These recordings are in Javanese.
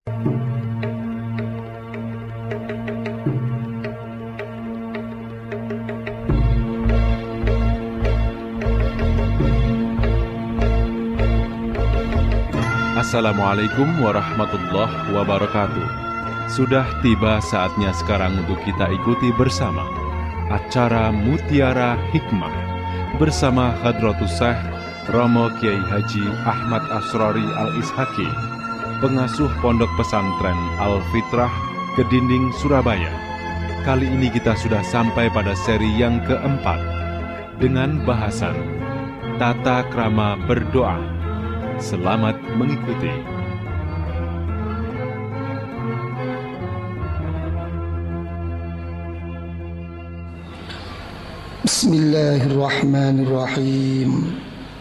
Assalamualaikum warahmatullahi wabarakatuh. Sudah tiba saatnya sekarang untuk kita ikuti bersama acara Mutiara Hikmah bersama Hadratus Syekh Romo Kiai Haji Ahmad Asrori Al-Ishaqi, pengasuh Pondok Pesantren Al-Fitrah Kedinding, Surabaya. Kali ini kita sudah sampai pada seri yang keempat dengan bahasan Tata Krama Berdoa. Selamat mengikuti. Bismillahirrahmanirrahim.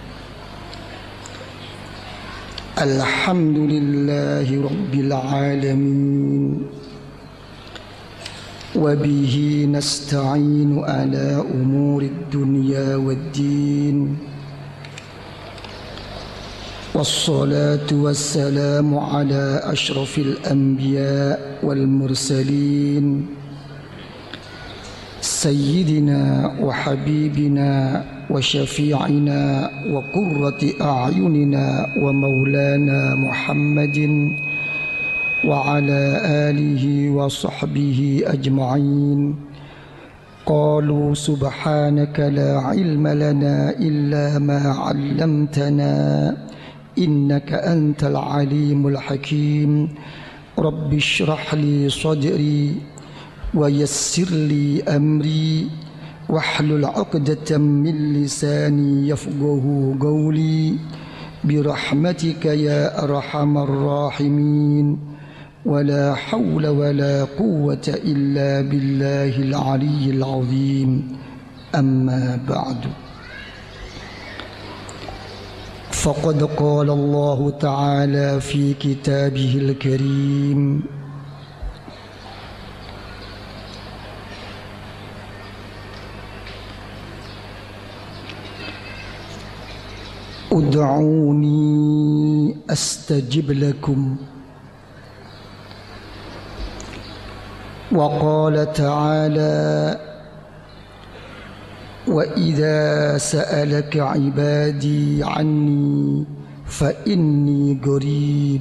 Alhamdulillahi Rabbil Alamin. Wabihi nasta'inu ala umurid dunya waddin. والصلاة والسلام على أشرف الأنبياء والمرسلين سيدنا وحبيبنا وشفيعنا وقرة أعيننا ومولانا محمد وعلى آله وصحبه أجمعين. قالوا سبحانك لا علم لنا إلا ما علمتنا إنك أنت العليم الحكيم. رب اشرح لي صدري ويسر لي أمري واحلل عقدة من لساني يفقه قولي برحمتك يا أرحم الراحمين. ولا حول ولا قوة إلا بالله العلي العظيم. أما بعد، فقد قال الله تعالى في كتابه الكريم: ادعوني أستجب لكم. وقال تعالى: وإذا سألك عبادي عني فإني قريب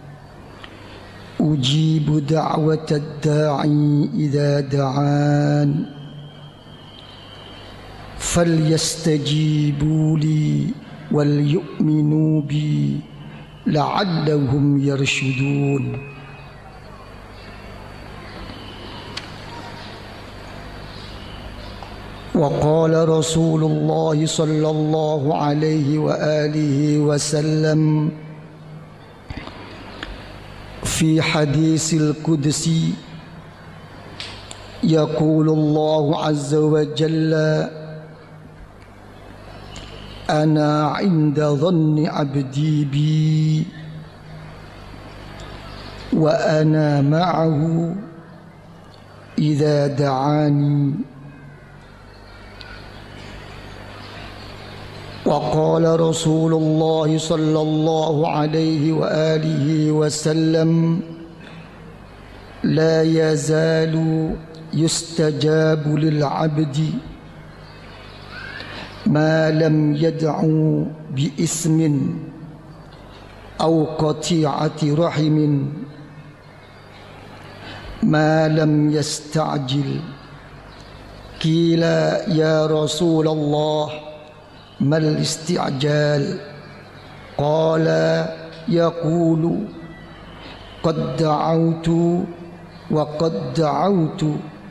أجيب دعوة الداعي إذا دعان فليستجيبوا لي وليؤمنوا بي لعلهم يرشدون. وقال رسول الله صلى الله عليه وآله وسلم في حديث القدسي: يقول الله عز وجل: أنا عند ظن عبدي بي وأنا معه إذا دعاني. وقال رسول الله صلى الله عليه وآله وسلم: لا يزال يستجاب للعبد ما لم يدعو بإثم أو قطيعة رحم ما لم يستعجل. قيل: يا رسول الله ما الاستعجال؟ قال: يقول: قد دعوت وقد دعوت.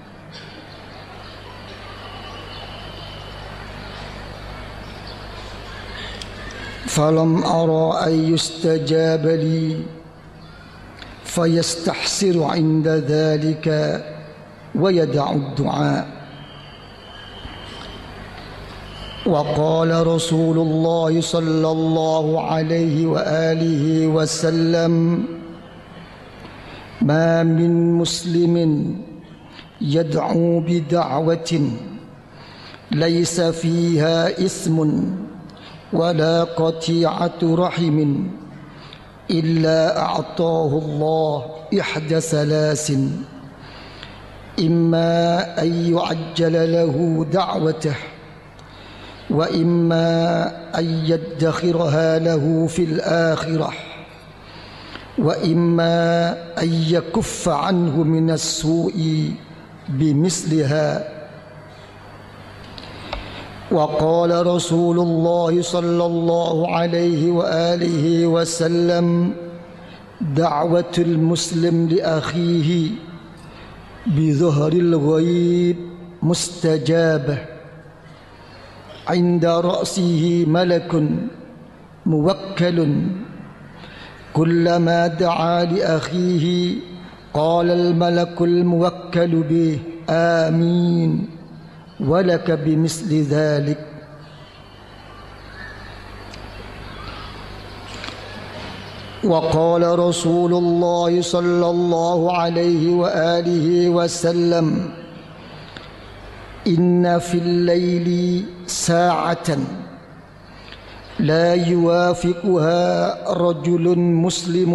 فلم أرى أن يستجاب لي فيستحسر عند ذلك ويدع الدعاء. وقال رسول الله صلى الله عليه وآله وسلم: ما من مسلم يدعو بدعوة ليس فيها إثم ولا قطيعة رحم إلا أعطاه الله إحدى ثلاث إما أن يعجل له دعوته وإما أن يدخرها له في الآخرة وإما أن يكف عنه من السوء بمثلها. وقال رسول الله صلى الله عليه وآله وسلم دعوة المسلم لأخيه بظهر الغيب مستجابة عند رأسه ملك موكل كلما دعا لأخيه قال الملك الموكل به آمين ولك بمثل ذلك. وقال رسول الله صلى الله عليه وآله وسلم إن في الليل ساعة لا يوافقها رجل مسلم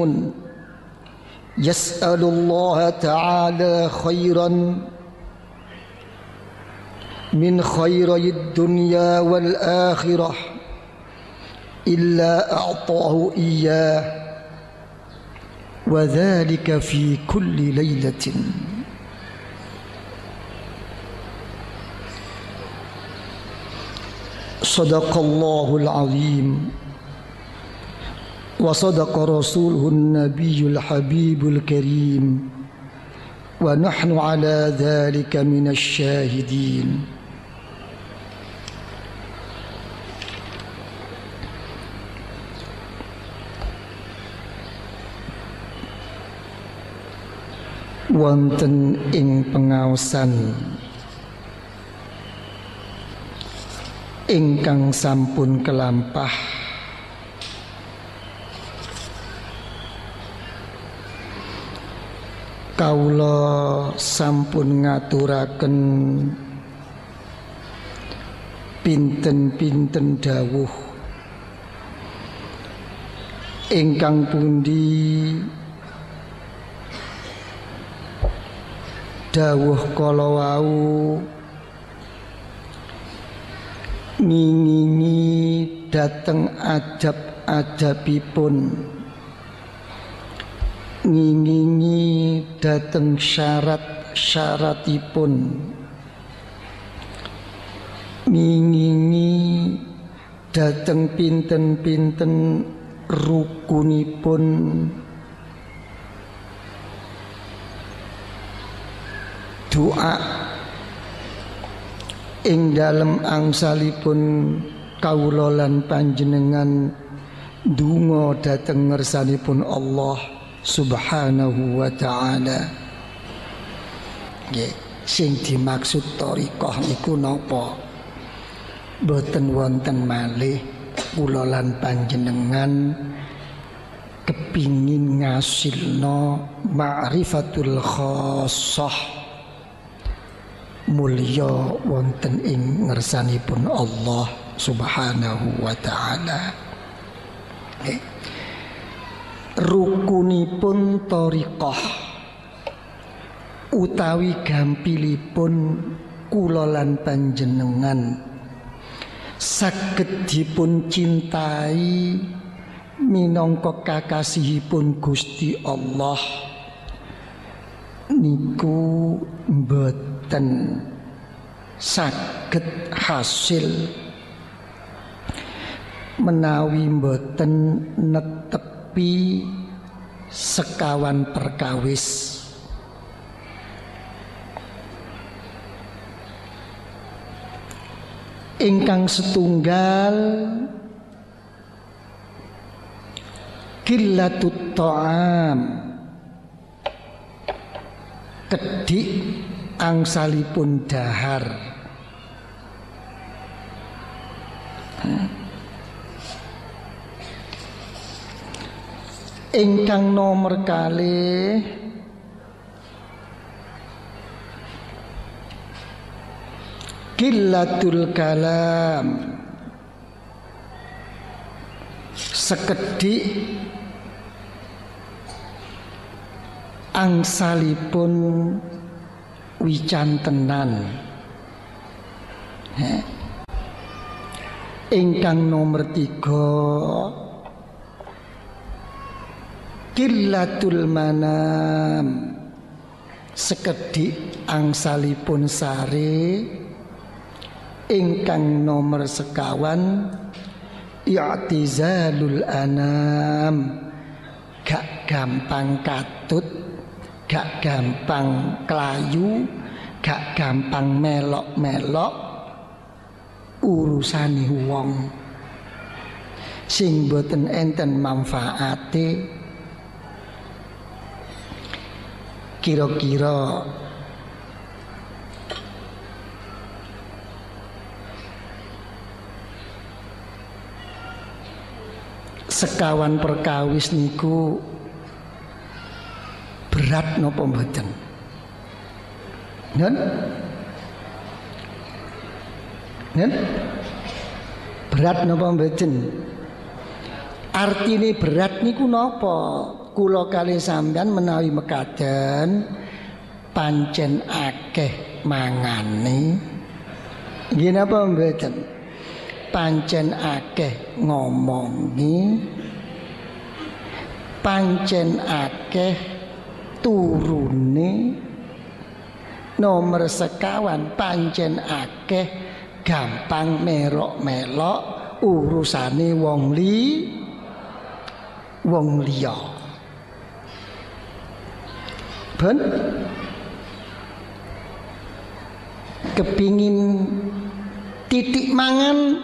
يسأل الله تعالى خيرا من خيري الدنيا والآخرة إلا أعطاه إياه وذلك في كل ليلة. صدق الله العظيم وصدق رسوله النبي الحبيب الكريم ونحن على ذلك من الشاهدين. Wonten ing pengaosan ingkang sampun kelampah kaula sampun ngaturaken pinten-pinten dawuh ingkang pundi dawuh kala wau ngingingi dateng adab-adabipun, ngingingi dateng syarat-syaratipun, ngingingi dateng pinten-pinten rukunipun doa ing dalem angsalipun kawula lan panjenengan ndonga dhateng ngersanipun Allah Subhanahu wa taala. Nggih, sing dimaksud thariqah niku napa? Boten wonten malih kula lan panjenengan kepingin ngasilno ma'rifatul khassah mulya wonten ing ngersanipun Allah Subhanahu wa taala. Rukunipun thariqah utawi gampilipun kula lan panjenengan saged dipun cintai minangka kakasihipun Gusti Allah niku mboten saged hasil menawi mboten netepi sekawan perkawis. Ingkang setunggal qillatut ta'am, kedik angsalipun dahar. Ingkang nomor kalih qillatul kalam, sekedik Angsalipun wicantenan ingkang nomor 3 Qillatul manam, sekedhik angsalipun sare. Ingkang nomor 5 i'tizalul anam, gak gampang katut, gak gampang kelayu, gak gampang melok-melok urusane wong sing boten enten manfaate. Kira-kira sekawan perkawis niku berat napa mboten? Nen? Berat napa mboten? Artine berat niku napa? Kula kalih sampeyan menawi mekaten pancen akeh mangane. Nggih napa mboten? Pancen akeh ngomongi, pancen akeh turune. Nomor 5 pancen akeh gampang merok-melok urusane wong liya. Ben kepingin titik mangan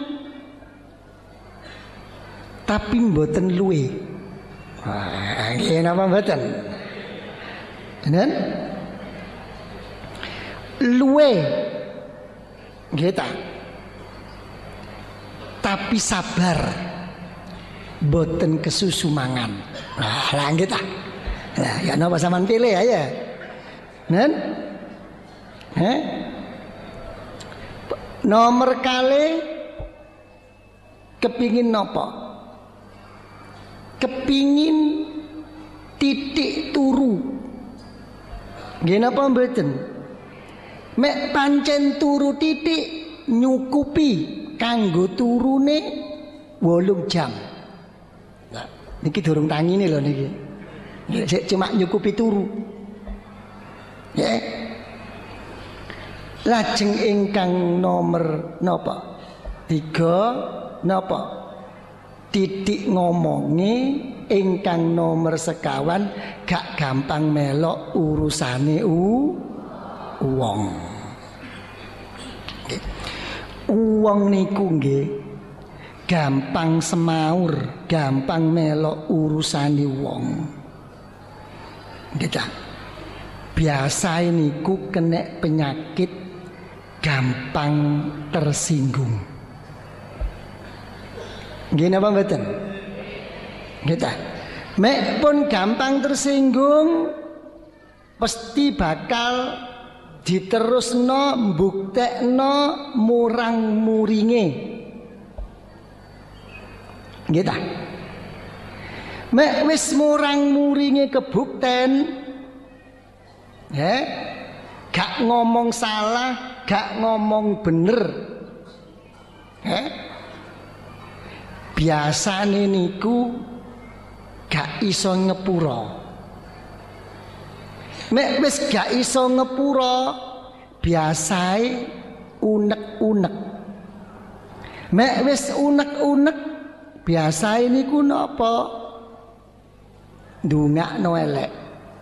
tapi mboten luwe. Nggih napa mboten? Nen? Luwe nggih ta? Tapi sabar mboten kesusu mangan. Lah nggih ta? Lah ya napa sampean pilih aja. Nen? Nomor kali kepingin napa? Kepingin titik turu. Nggih napa mboten? Mek pancen turu titik nyukupi kanggo turune 8 jam. Nah, niki durung tangine lho niki. Sik cuma nyukupi turu. Ya. Lajeng ingkang nomor napa? 3 napa? Titik ngomongi. Ingkang nomor 5 gak gampang melok urusane wong. Wong niku nggih gampang semaur, gampang melok urusane wong. Nggih ta? Biasa niku kena penyakit gampang tersinggung. Nggih napa mboten? Nggih ta? Mek pun gampang tersinggung pasti bakal diterusno mbuktekno murang-muringe. Nggih ta? Mek wis murang-muringe kebukten, gak ngomong salah, gak ngomong bener. Biasane niku gak iso ngepura. Mek wis gak iso ngepura, biasae unek-unek. Mek wis unek-unek, biasae niku napa? Ndongakno elek.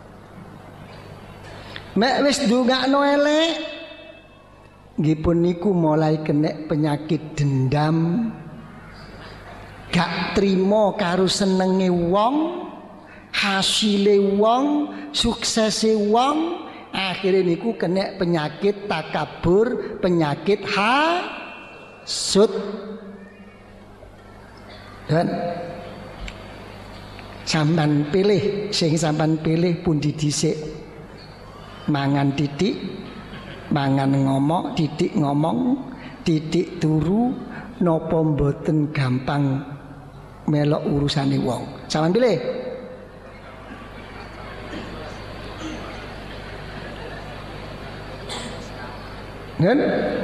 Mek wis ndongakno elek, nggih pun niku mulai kena penyakit dendam. Gak trimo karo senenge wong, hasile wong, suksese wong, akhirnya niku kena penyakit takabur, penyakit hasud. Dan sampean pilih, sing sampean pilih pundi dhisik. Mangan titik, mangan ngomong, titik ngomong, titik turu, napa mboten gampang melok urusane wong. Sampeyan pilih. Kan?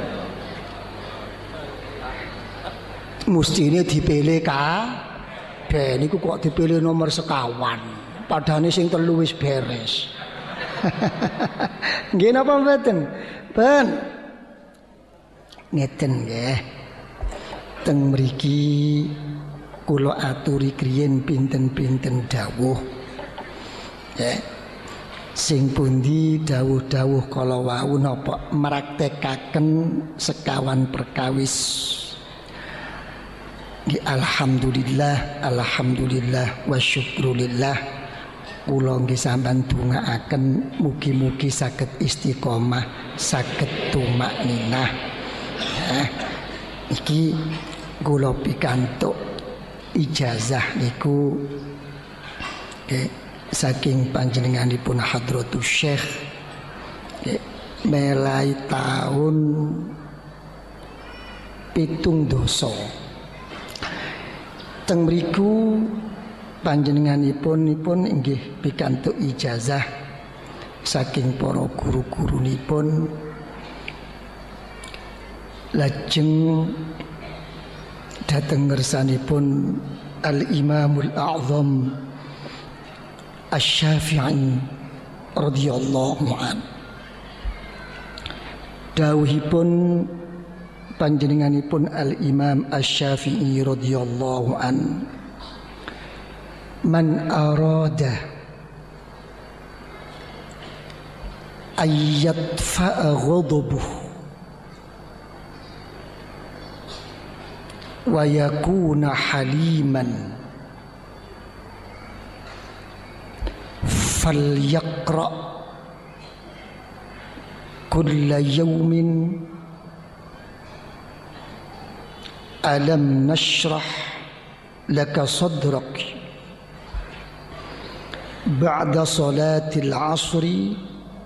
Mestine dipilih kabeh niku kok dipilih nomor sekawan. Padahal sing telu wis beres. Nggih napa mboten? Ben. Ngeten nggih. Teng mriki kula aturi kriyen pinten-pinten dawuh. Ya. Sing pundi dawuh-dawuh kala wau napa mraktekaken sekawan perkawis. Alhamdulillah, alhamdulillah wa syukrulillah. Kula nggih sampeyan dongaaken mugi-mugi saged istiqomah, saged tumakninah. Iki kula pikantuk ijazah niku saking panjenenganipun Hadratus Syekh melai tahun 17. Teng mriku panjenenganipun inggih pikantuk ijazah saking para guru-gurunipun. Lajeng dhateng ngersanipun Al-Imamul A'zam Asy-Syafi'i radhiyallahu an. Dawuhipun panjenenganipun Al-Imam Asy-Syafi'i radhiyallahu an, man arada ayyadfa'a ghadabuhu wa yakuna haliman falyaqra kulla yawmin alam nashrah laka sadrak ba'da salatil asri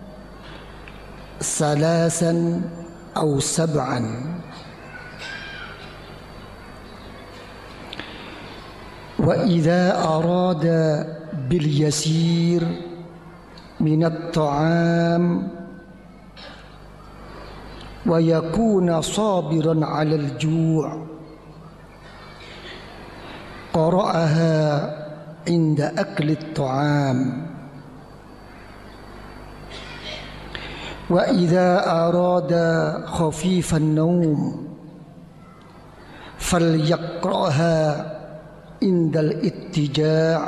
salasan aw sab'an wa idza arada bil yasir min at-ta'am wa yakuna sabiran 'ala al-ju' qara'aha inda akli at-ta'am wa idza arada khafifan nawm falyaqra'ha indal ittija'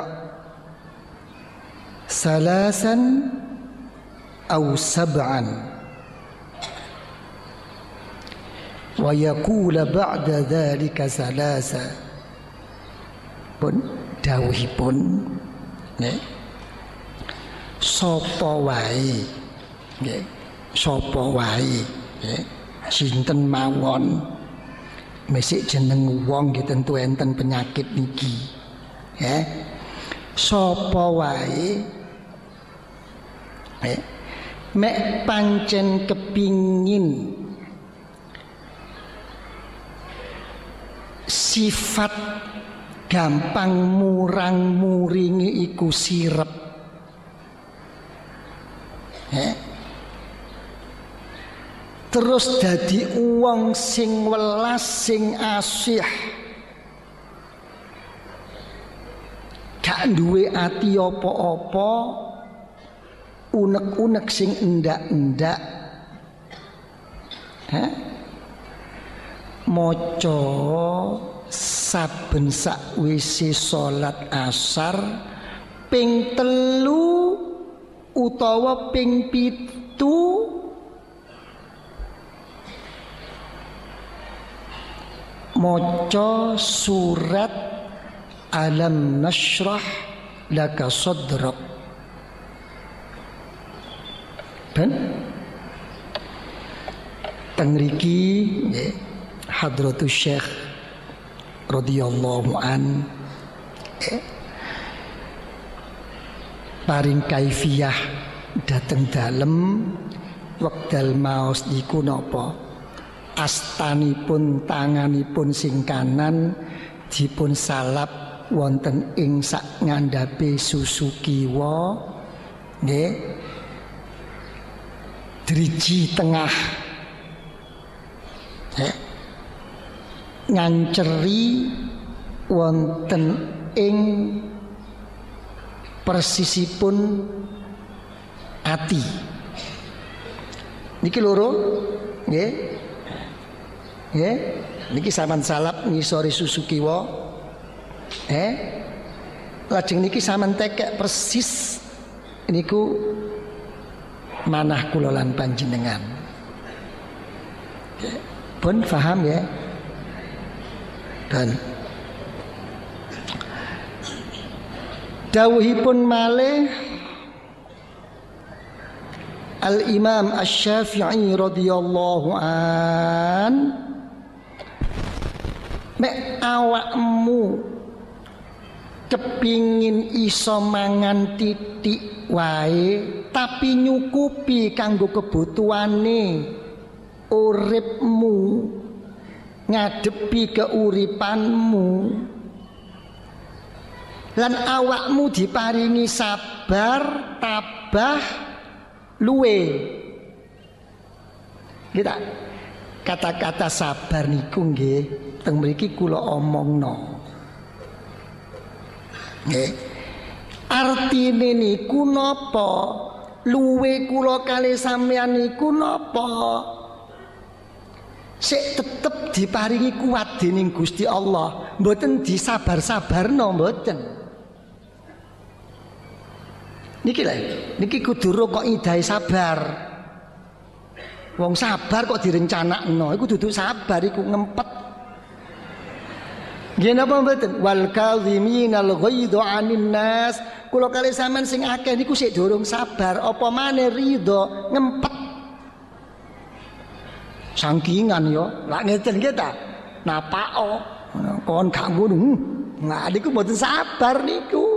salasan aw sab'an wa yaqula ba'da dhalika salasa. Pun dawuhipun nggih sapa wae nggih sapa wae nggih sinten mawon mesik jeneng wong nggih tentu enten penyakit niki ya. Sapa wae mek pancen kepingin sifat gampang murang muringi iku sirep terus dadi uang sing welas sing asih gak duwe ati apa-apa unek-unek sing endak-endak maca saben sakwise salat asar ping 3 utawa ping 7 maca surat alam nashrah laka sadrak. Ben teng mriki nggih Hadratus Syekh radhiyallahu an paring kaifiyah dateng dalem wekdal maos niku napa astanipun tanganipun sing kanan dipun salap wonten ing sak ngandhape susu kiwa nggih driji tengah nganceri wonten ing persisipun ati. Niki loro nggih. Nggih, niki sampean salap ngisori susu kiwa. Lajeng niki sampean tekek persis niku manah kula lan panjenengan. Pun paham ya? Dan dawuhipun malih Al-Imam Asy-Syafi'i radhiyallahu an, mek awakmu kepingin iso mangan titik wae tapi nyukupi kanggo kebutuhane uripmu, ngadepi keuripanmu, lan awakmu diparingi sabar tabah luwe. Kita kata-kata sabar niku nggih teng mriki kula omongno. Nggih. Artine niku napa? Luwe kula kalih sampeyan niku napa? Sik tetep diparingi kuat dening Gusti Allah, mboten disabar-sabarno mboten. Niki lho, niki kudu kok idahe sabar. Wong sabar kok direncanakno, iku dudu sabar, iku ngempet. Nggih napa mboten? Wal kadhiminal ghaidha 'anin nas. Kula kalih sampean sing akeh niku sik durung sabar, apa maneh ridho, ngempet. Sangkingan yo, lak ngeten nggih ta. Napako, kon gak ngono. Nah niku mboten sabar niku.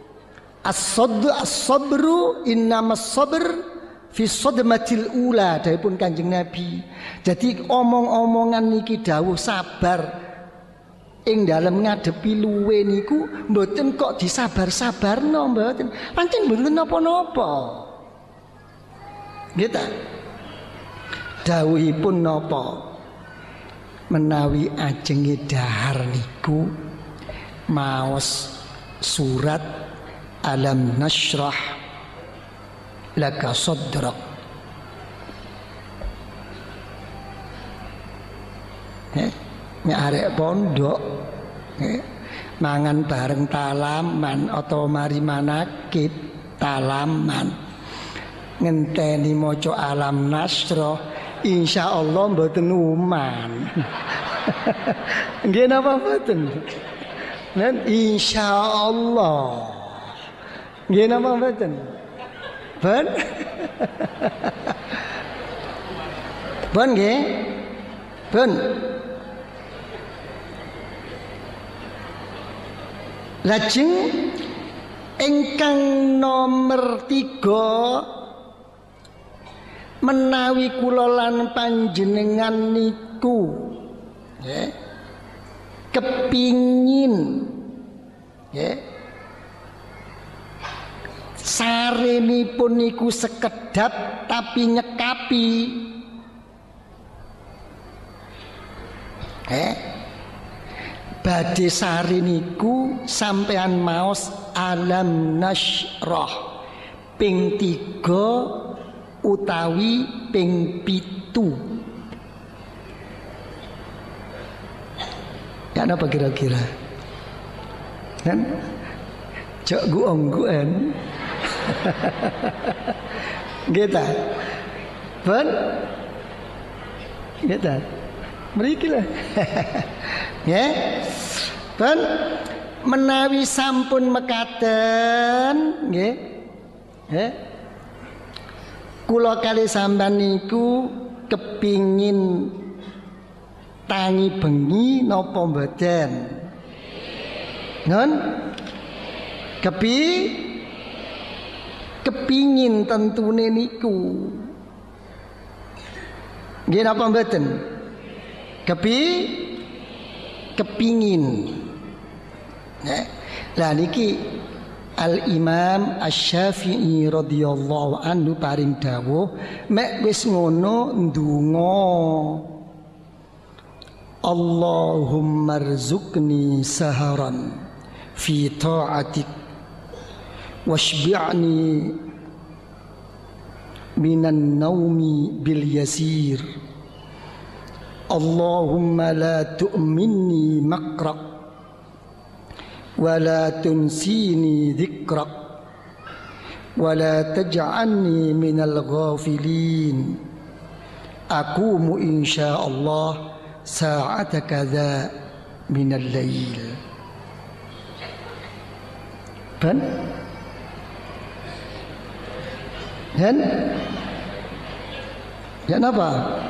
As-sabru innamas sabr fi sadmatil ula, dawuhipun Kanjeng Nabi. Jadi omong-omongan niki dawuh sabar ing dalem ngadepi luwe niku mboten kok disabar-sabarno mboten. Pancen mboten napa-napa. Nggih ta? Dawuhipun napa? Menawi ajenge dahar niku maos surat Alam Nashrah Laka Sadrak. Nek arek pondok mangan bareng talaman atau mari manakib talaman ngenteni maca Alam Nashrah, insyaallah mboten uman. Nggih napa mboten? Nen insyaallah. Nggih napa mboten? Ben? Ben nggih? Ben. Lajeng ingkang nomor 3, menawi kula lan panjenengan niku kepingin sarenipun niku sekedap tapi nyekapi badhe sari niku sampean maos Alam Nashrah ping 3 utawi ping 7. Ya napa kira-kira? Kan jok guong-guan. Nggih ta? Ben? Nggih ta? Mriki lho. Nggih. Ben menawi sampun mekaten nggih. Kula kalih sampean niku kepingin tangi bengi napa mboten? Ngon? Kepingin tentune niku. Nggih napa mboten? Kepingin. Lah niki Al-Imam Asy-Syafi'i radhiyallahu anhu paring dawuh, mek wis ngono ndonga. Allahumma rzuqni saharan fi ta'atik washbi'ni minan naumi bil yasir. Allahumma la tu'minni makrak wa la tunsini dhikrak wa la taj'alni minal ghafilin. Aqumu insyaallah sa'ata kadza minal lail. Dan ya napa?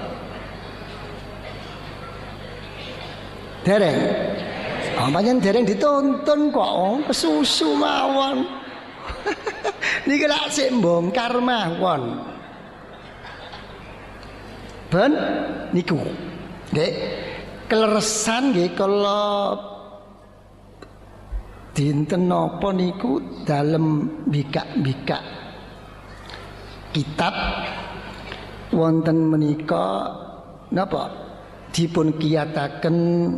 Dereng. Panjen dereng ditonton kok kesusu mawon. Niki lak sik mbongkar mawon. Ben niku. Nggih. Kleresan nggih kala dinten napa niku dalem bikak-bikak kitab wonten menika napa dipun kiyataken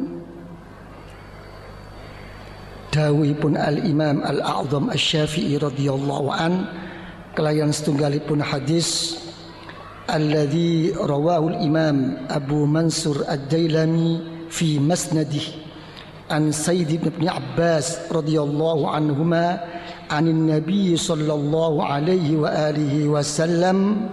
dawuhipun Al-Imam Al-A'zam Asy-Syafi'i radhiyallahu an kelayan setunggalipun hadis alladzi rawahu al-Imam Abu Mansur Ad-Dailami fi Masnadih an Sayyid ibn Abbas radhiyallahu anhuma anin Nabi sallallahu alaihi wa alihi wasallam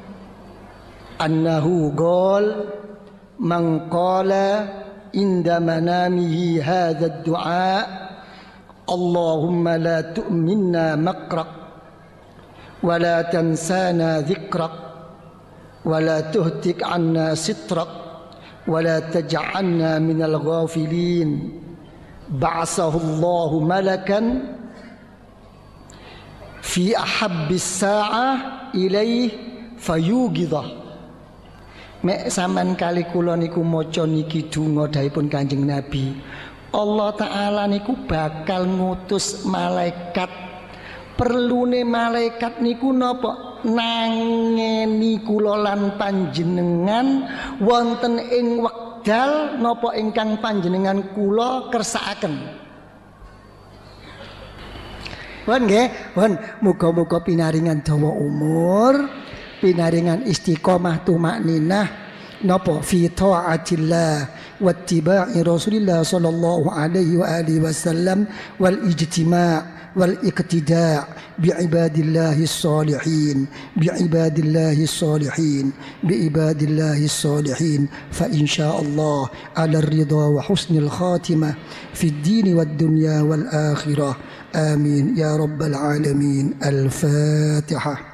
annahu qala man qala inda manamihi hadha ad-du'a Allahumma la tu'minna makrak wa la tansana dhikrak wa la tuhtik anna sitrak wa la taj'alna minal ghafilin ba'asahu Allahu malakan fi ahabbis sa'ah ilaih fayugidah. Mek sampean kali kula niku maca niki donga dawuhipun Kanjeng Nabi, Allah taala niku bakal ngutus malaikat. Perlune malaikat niku napa? Nangeni kula lan panjenengan wonten ing wekdal napa ingkang panjenengan kula kersakaken. Wan nggih, wan muga-muga pinaringan dawa umur, pinaringan istiqomah tumakninah napa fi taatillah wattiba'i Rasulillah sallallahu alaihi wa alihi wasallam wal ijtima' wal iqtida' bi'ibadillahi salihin bi'ibadillahi salihin bi'ibadillahi salihin fa insyaallah ala ridha wa husnil khatimah fid din wad dunya wal akhirah. Amin ya rabbal alamin. Al-Fatihah.